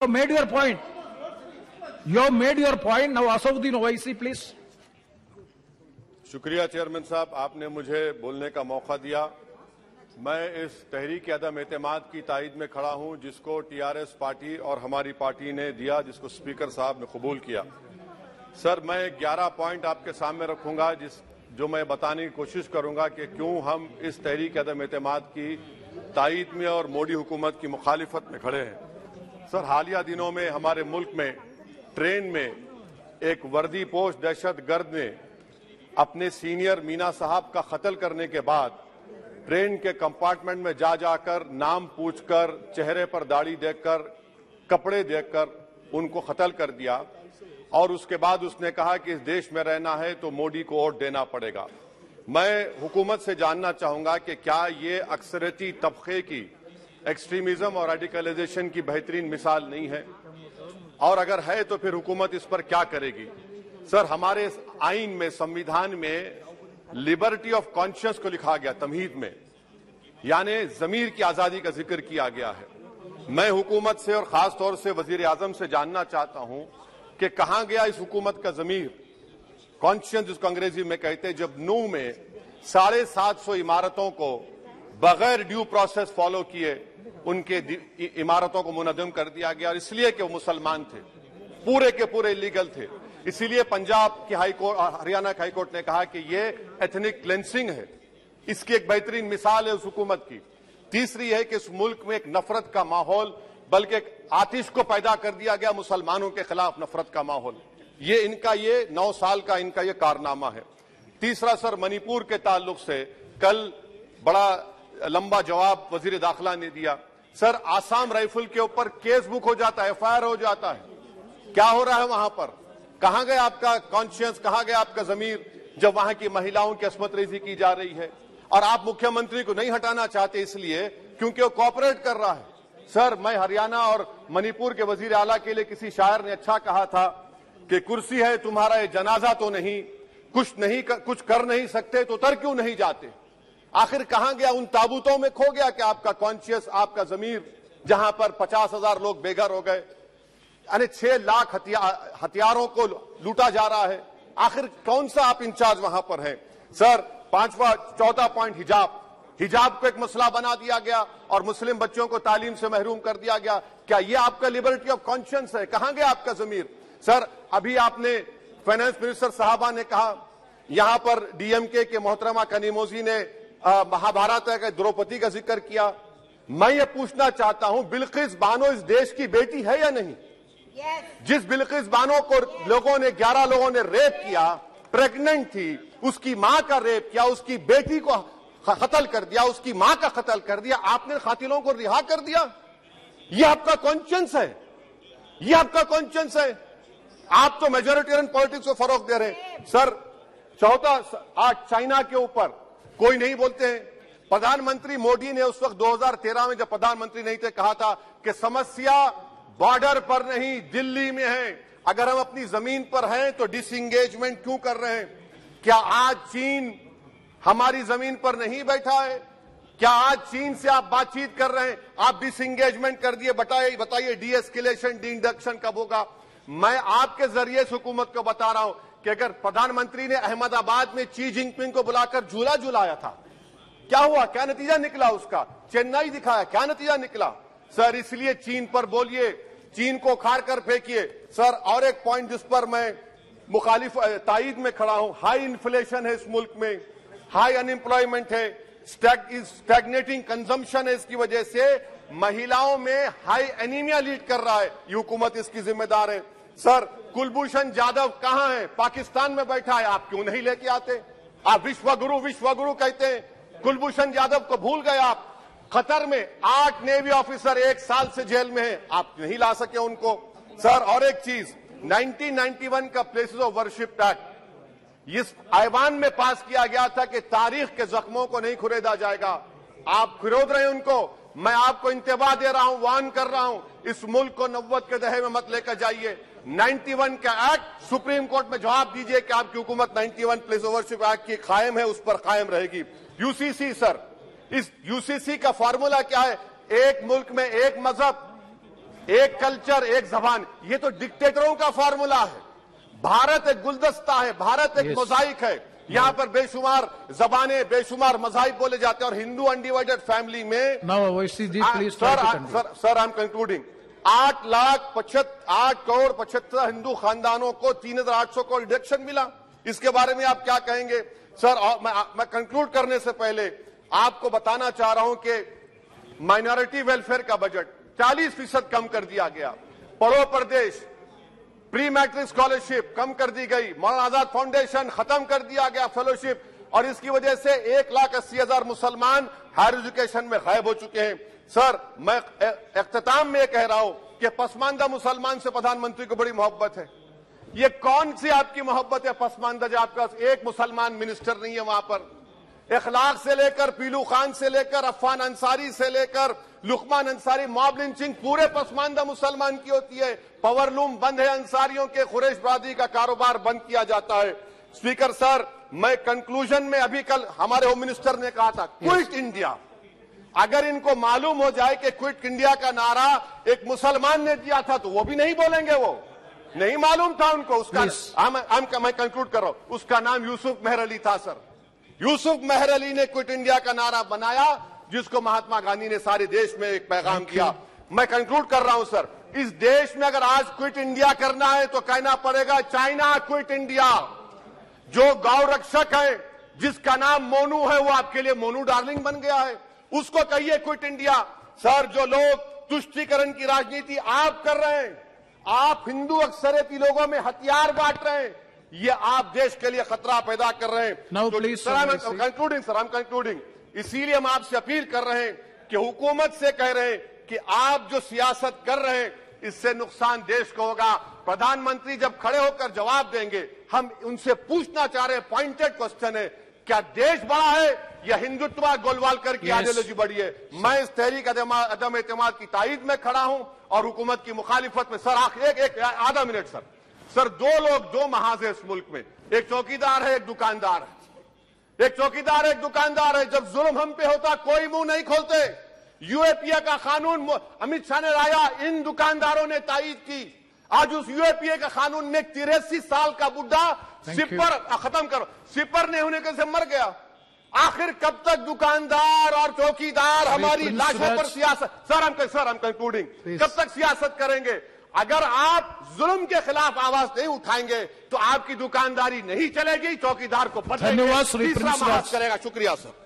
made your point. You have made your point. Now, Asauddin Owaisi, please. शुक्रिया chairman साहब, आपने मुझे बोलने का मौका दिया। मैं इस तहरीक अदम एतमाद की तायद में खड़ा हूं जिसको टीआरएस पार्टी और हमारी पार्टी ने दिया, जिसको स्पीकर साहब ने कबूल किया। सर, मैं 11 पॉइंट आपके सामने रखूंगा जो मैं बताने की कोशिश करूंगा कि क्यों हम इस तहरीक अदम एतमाद की तायद में और मोदी हुकूमत की मुखालिफत में खड़े हैं। सर, हालिया दिनों में हमारे मुल्क में ट्रेन में एक वर्दीपोश दहशतगर्द ने अपने सीनियर मीना साहब का कत्ल करने के बाद ट्रेन के कंपार्टमेंट में जाकर नाम पूछकर, चेहरे पर दाढ़ी देखकर, कपड़े देखकर उनको कत्ल कर दिया और उसके बाद उसने कहा कि इस देश में रहना है तो मोदी को वोट देना पड़ेगा। मैं हुकूमत से जानना चाहूंगा कि क्या ये अक्सरियती तबके की एक्सट्रीमिज्म और रेडिकलाइजेशन की बेहतरीन मिसाल नहीं है, और अगर है तो फिर हुकूमत इस पर क्या करेगी। सर, हमारे आइन में, संविधान में लिबर्टी ऑफ कॉन्शियस को लिखा गया तमहीद में, यानी जमीर की आजादी का जिक्र किया गया है। मैं हुकूमत से और खास तौर से वजीर आजम से जानना चाहता हूं कि कहां गया इस हुकूमत का जमीर, कॉन्शियस जिसको अंग्रेजी में कहते हैं, जब नूह में 750 इमारतों को बगैर ड्यू प्रोसेस फॉलो किए उनके इमारतों को मुनज़्ज़म कर दिया गया, और इसलिए कि वो मुसलमान थे, पूरे के पूरे इलीगल थे। इसीलिए पंजाब की हाईकोर्ट और हरियाणा की हाईकोर्ट ने कहा कि ये एथनिक क्लेंसिंग है। इसकी एक बेहतरीन मिसाल है उस हुकूमत की। तीसरी है कि इस मुल्क में एक नफरत का माहौल, बल्कि आतिश को पैदा कर दिया गया, मुसलमानों के खिलाफ नफरत का माहौल। ये इनका 9 साल का इनका ये कारनामा है। तीसरा सर, मणिपुर के ताल्लुक से कल बड़ा लंबा जवाब वजीर दाखिला ने दिया। सर, आसाम राइफल के ऊपर केस बुक हो जाता है, एफआईआर हो जाता है। क्या हो रहा है वहां पर? कहां गया आपका कॉन्शियस, कहां गया आपका जमीर जब वहां की महिलाओं की अस्मत रेजी की जा रही है? और आप मुख्यमंत्री को नहीं हटाना चाहते इसलिए क्योंकि वो कोऑपरेट कर रहा है। सर, मैं हरियाणा और मणिपुर के वजीर आला के लिए किसी शायर ने अच्छा कहा था कि कुर्सी है तुम्हारा ये जनाजा तो नहीं, कुछ कर नहीं सकते तो उतर क्यों नहीं जाते। आखिर कहां गया? उन ताबूतों में खो गया कि आपका कॉन्शियस, आपका जमीर, जहां पर 50,000 लोग बेघर हो गए, यानी 6 लाख हथियारों को लूटा जा रहा है। आखिर कौन सा आप इंचार्ज वहां पर हैं? सर, 4था पॉइंट, हिजाब को एक मसला बना दिया गया और मुस्लिम बच्चों को तालीम से महरूम कर दिया गया। क्या ये आपका लिबर्टी ऑफ कॉन्शियंस है? कहां गया आपका जमीर? सर, अभी आपने फाइनेंस मिनिस्टर साहबा ने कहा, यहां पर डीएमके के मोहतरमा कनीमोजी ने महाभारत के द्रौपदी का जिक्र किया। मैं ये पूछना चाहता हूं, बिल्किस बानो इस देश की बेटी है या नहीं? जिस बिल्किस बानो को 11 लोगों ने रेप किया, प्रेग्नेंट थी, उसकी मां का रेप किया, उसकी बेटी को कत्ल कर दिया, उसकी मां का कत्ल कर दिया, आपने कातिलों को रिहा कर दिया। ये आपका कॉन्शियंस है? ये आपका कॉन्शियंस है? आप तो मेजोरिटेरियन पॉलिटिक्स को फरोग दे रहे हैं। सर, चौथा, आज चाइना के ऊपर कोई नहीं बोलते हैं। प्रधानमंत्री मोदी ने उस वक्त 2013 में जब प्रधानमंत्री नहीं थे कहा था कि समस्या बॉर्डर पर नहीं, दिल्ली में है। अगर हम अपनी जमीन पर हैं तो डिसएंगेजमेंट क्यों कर रहे हैं? क्या आज चीन हमारी जमीन पर नहीं बैठा है? क्या आज चीन से आप बातचीत कर रहे हैं? आप डिसएंगेजमेंट कर दिए। बताइए डी एस्केलेशन, डी इंडक्शन कब होगा? मैं आपके जरिए से हुकूमत को बता रहा हूं कि अगर प्रधानमंत्री ने अहमदाबाद में शी जिनपिंग को बुलाकर झूला झुलाया था, क्या हुआ? क्या नतीजा निकला उसका? चेन्नई दिखाया, क्या नतीजा निकला? सर, इसलिए चीन पर बोलिए, चीन को खाड़ कर फेंकिए। सर, और एक पॉइंट जिस पर मैं मुखालिफ तायद में खड़ा हूं, हाई इन्फ्लेशन है इस मुल्क में, हाई अनएम्प्लॉयमेंट है, स्टैग्नेटिंग कंजम्पशन है। इसकी वजह से महिलाओं में हाई एनीमिया लीड कर रहा है। ये हुकूमत इसकी जिम्मेदार है। सर, कुलभूषण जाधव कहां है? पाकिस्तान में बैठा है, आप क्यों नहीं लेके आते? आप विश्वगुरु कहते हैं, कुलभूषण जाधव को भूल गए आप। कतर में 8 नेवी ऑफिसर 1 साल से जेल में हैं, आप नहीं ला सके उनको। सर, और एक चीज, 1991 का प्लेसेस ऑफ वर्शिप एक्ट इस ऐवान में पास किया गया था कि तारीख के जख्मों को नहीं खुरेदा जाएगा। आप खुरोद रहे हैं उनको। मैं आपको इंतबाह दे रहा हूं, वार्न कर रहा हूं, इस मुल्क को 90 के दहे में मत लेकर जाइए। 91 का एक्ट सुप्रीम कोर्ट में जवाब दीजिए कि आपकी हुकूमत 91 प्लेस ऑफ वर्शिप एक्ट की कायम है, उस पर कायम रहेगी। यूसीसी, सर, इस यूसीसी का फार्मूला क्या है? एक मुल्क में एक मजहब, एक कल्चर, एक जबान, ये तो डिक्टेटरों का फॉर्मूला है। भारत एक गुलदस्ता है, भारत एक मोजाइक है। यहाँ पर बेशुमार जबानें, बेशुमार मज़ाहिब बोले जाते हैं, और हिंदू अनडिवाइडेड फैमिली में sir I am concluding 8 crore 75 Hindu खानदानों को 3,800 करोड़ डिडक्शन मिला। इसके बारे में आप क्या कहेंगे सर? मैं कंक्लूड करने से पहले आपको बताना चाह रहा हूं कि माइनॉरिटी वेलफेयर का बजट 40% कम कर दिया गया। Padho Pardesh, pre matric scholarship कम कर दी गई, मौलाना आजाद फाउंडेशन खत्म कर दिया गया फेलोशिप, और इसकी वजह से 1,80,000 मुसलमान हायर एजुकेशन में गायब हो चुके हैं। सर, मैं इख्तिताम में कह रहा हूं कि पसमानदा मुसलमान से प्रधानमंत्री को बड़ी मोहब्बत है। ये कौन सी आपकी मोहब्बत है पसमानदा, जो आपके पास एक मुसलमान मिनिस्टर नहीं है वहां पर? इखलाक से लेकर, पीलू खान से लेकर, अफान अंसारी से लेकर लुकमान अंसारी, मॉब लिंचिंग पूरे पसमानदा मुसलमान की होती है। पावरलूम बंद है अंसारियों के, कुरैश बरादरी का कारोबार बंद किया जाता है। स्पीकर सर, मैं कंक्लूजन में अभी कल हमारे होम मिनिस्टर ने कहा था क्विट इंडिया। अगर इनको मालूम हो जाए कि क्विट इंडिया का नारा एक मुसलमान ने दिया था तो वो भी नहीं बोलेंगे, वो नहीं मालूम था उनको। उसका मैं कंक्लूड कर रहा हूं, उसका नाम यूसुफ मेहर अली था सर। यूसुफ मेहर अली ने क्विट इंडिया का नारा बनाया, जिसको महात्मा गांधी ने सारे देश में एक पैगाम किया। मैं कंक्लूड कर रहा हूं सर, इस देश में अगर आज क्विट इंडिया करना है तो कहना पड़ेगा चाइना क्विट इंडिया। जो गौ रक्षक है, जिसका नाम मोनू है, वो आपके लिए मोनू डार्लिंग बन गया है, उसको कहिए क्विट इंडिया। सर, जो लोग तुष्टीकरण की राजनीति आप कर रहे हैं, आप हिंदू अक्सरियती लोगों में हथियार बांट रहे हैं, ये आप देश के लिए खतरा पैदा कर रहे हैं। Sir, I'm concluding। इसीलिए हम आपसे अपील कर रहे हैं कि हुकूमत से कह रहे हैं कि आप जो सियासत कर रहे हैं इससे नुकसान देश को होगा। प्रधानमंत्री जब खड़े होकर जवाब देंगे, हम उनसे पूछना चाह रहे हैं, पॉइंटेड क्वेश्चन है, क्या देश बड़ा है या हिंदुत्व गोलवालकर की आइडियोलॉजी बड़ी है? मैं इस तहरीक अदम एतमाद की तायद में खड़ा हूं और हुकूमत की मुखालिफत में। सर, एक आधा मिनट सर, दो लोग, दो महाजे इस मुल्क में, एक चौकीदार है, एक दुकानदार है। एक चौकीदार है, एक दुकानदार है। जब जुल्म हम पे होता कोई मुंह नहीं खोलते। यूएपीए का कानून अमित शाह ने लाया, इन दुकानदारों ने तायद की। आज उस यूएपीए का कानून में 83 साल का बुढ़ा सिपर, खत्म करो, सिपर नहीं होने से मर गया। आखिर कब तक दुकानदार और चौकीदार हमारी लाशों पर सियासत? सर, हम कंक्लूडिंग, कब तक सियासत करेंगे? अगर आप जुल्म के खिलाफ आवाज नहीं उठाएंगे तो आपकी दुकानदारी नहीं चलेगी, चौकीदार को पता धन्यवाद तीसरा महाज करेगा। शुक्रिया सर।